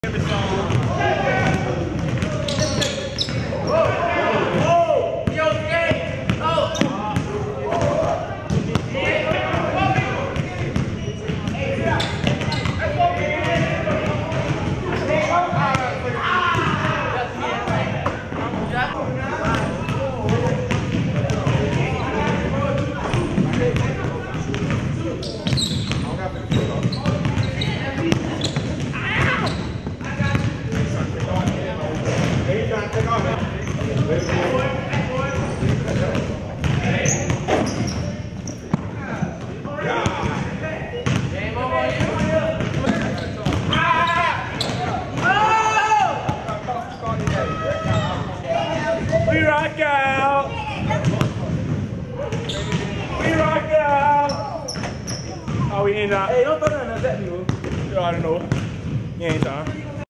We rock out! We rock out! Oh, we ain't not. Hey, don't throw that at me, bro. I don't know. You ain't time.